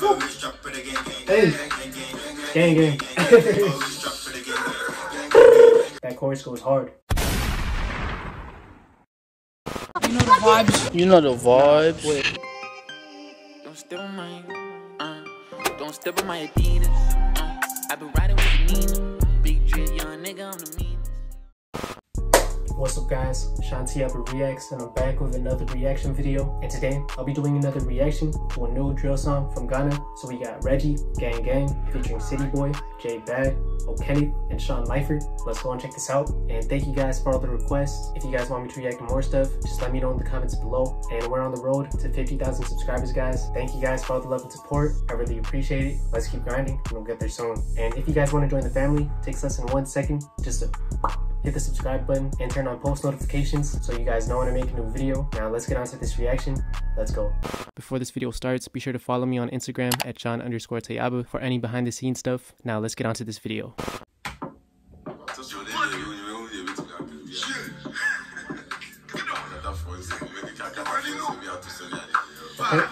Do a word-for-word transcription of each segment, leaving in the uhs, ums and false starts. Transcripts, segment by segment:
Hey, gang gang. That chorus goes hard. You know the vibes. You know the vibes. Wait. Don't step on my, uh, don't step on my Adidas. Uh, I've been riding with Nina. Big tree, young nigga, I'm the meanest. What's up guys, Shanti Upper Reacts, and I'm back with another reaction video. And today, I'll be doing another reaction to a new drill song from Ghana. So we got Reggie, Gang Gang, featuring City Boy, J Bad, O'Kenny, and Sean Lyford. Let's go and check this out. And thank you guys for all the requests. If you guys want me to react to more stuff, just let me know in the comments below. And we're on the road to fifty thousand subscribers, guys. Thank you guys for all the love and support. I really appreciate it. Let's keep grinding, and we'll get there soon. And if you guys want to join the family, it takes less than one second just to hit the subscribe button and turn on post notifications so you guys know when I make a new video. Now let's get on to this reaction. Let's go. Before this video starts, be sure to follow me on Instagram at John underscore Tayabu for any behind the scenes stuff. Now let's get on to this video. Okay.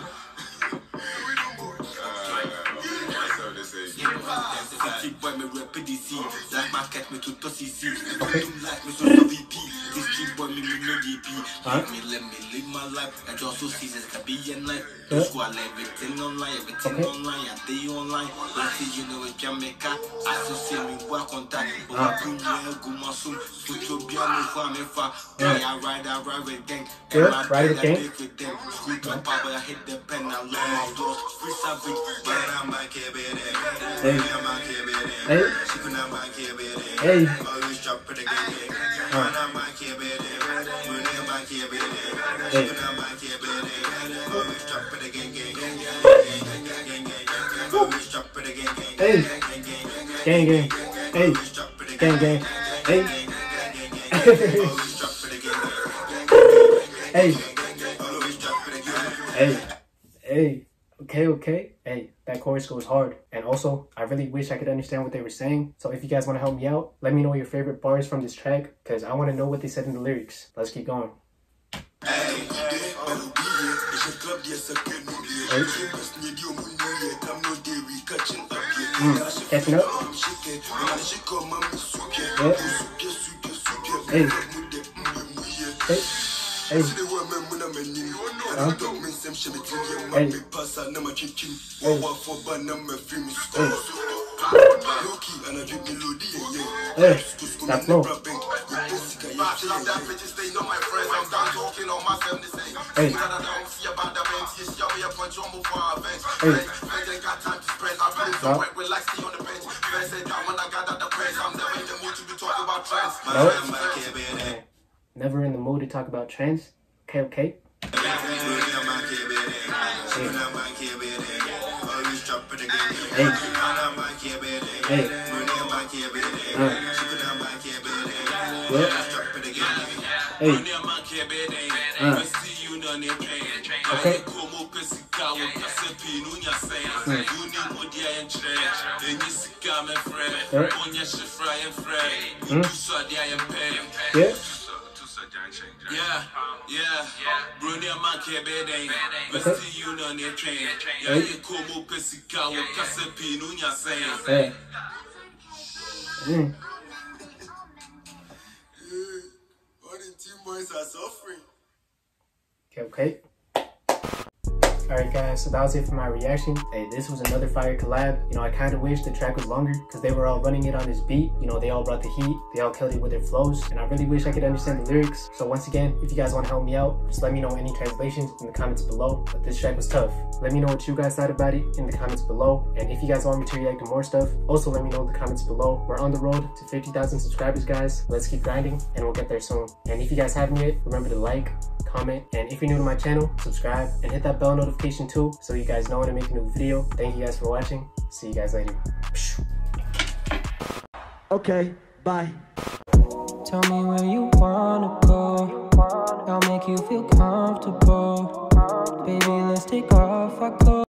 Hey. Hey. Hey. Hey. Gang gang. Hey. Gang gang. Hey. Hey. Hey. Hey. Okay, okay. Hey, that chorus goes hard. And also, I really wish I could understand what they were saying. So if you guys want to help me out, let me know your favorite bars from this track, because I want to know what they said in the lyrics. Let's keep going. Hey. Mm, catching up. Yeah. Hey. Hey. Hey. Huh? Hey. Hey. Hey. That flow. Hey. Hey. No. Never in the mood to talk about trends. Okay, okay. Hey. Hey. Uh. Yeah. Hey. Uh. Okay. Mm. Mm. Yeah. Yeah, yeah, Bruni a man ke bedeng. Westi you no ne train. Ya ye komo pesika wo kase pinu nya sen. Hey. Mm. All the team boys are suffering. Okay, okay. Alright guys, so that was it for my reaction. Hey, this was another fire collab. You know, I kind of wish the track was longer because they were all running it on this beat. You know, they all brought the heat. They all killed it with their flows. And I really wish I could understand the lyrics. So once again, if you guys want to help me out, just let me know any translations in the comments below. But this track was tough. Let me know what you guys thought about it in the comments below. And if you guys want me to react to more stuff, also let me know in the comments below. We're on the road to fifty thousand subscribers, guys. Let's keep grinding and we'll get there soon. And if you guys haven't yet, remember to like, comment, and if you're new to my channel, subscribe and hit that bell notification too so you guys know when I make a new video. Thank you guys for watching. See you guys later. Okay, bye. Tell me where you wanna go. I'll make you feel comfortable. Baby, let's take off our clothes.